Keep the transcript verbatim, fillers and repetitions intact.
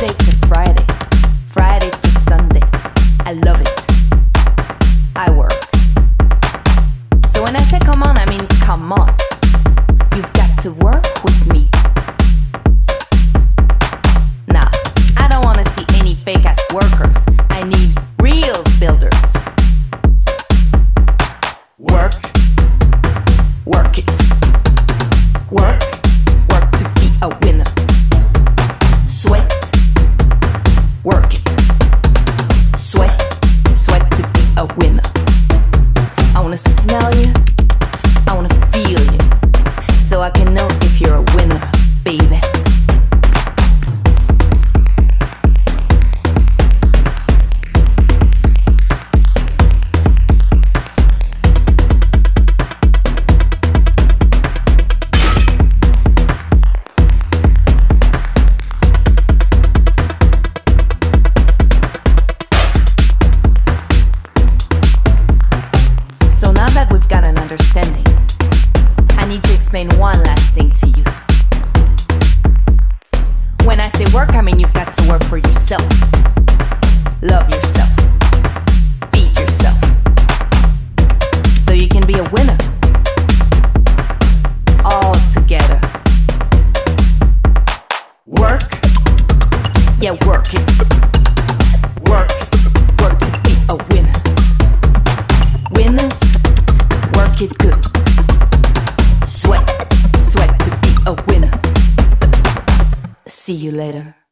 Monday to Friday, Friday to Sunday. I love it. I work. So when I say come on, I mean come on. You've got to work with me. Nah, I don't wanna see any fake ass workers. I need real builders. Work, work it. Work, work to be a winner. Sweat, work it. Sweat, sweat to be a winner. I wanna smell you, I wanna feel you, so I can know if you're a winner, baby. Understanding. I need to explain one last thing to you. When I say work, I mean you've got to work for yourself. Love yourself. Feed yourself. So you can be a winner. All together. Work. Yeah, work it. Work. Work to be a winner. Winners. Work it good. Sweat, sweat to be a winner. See you later.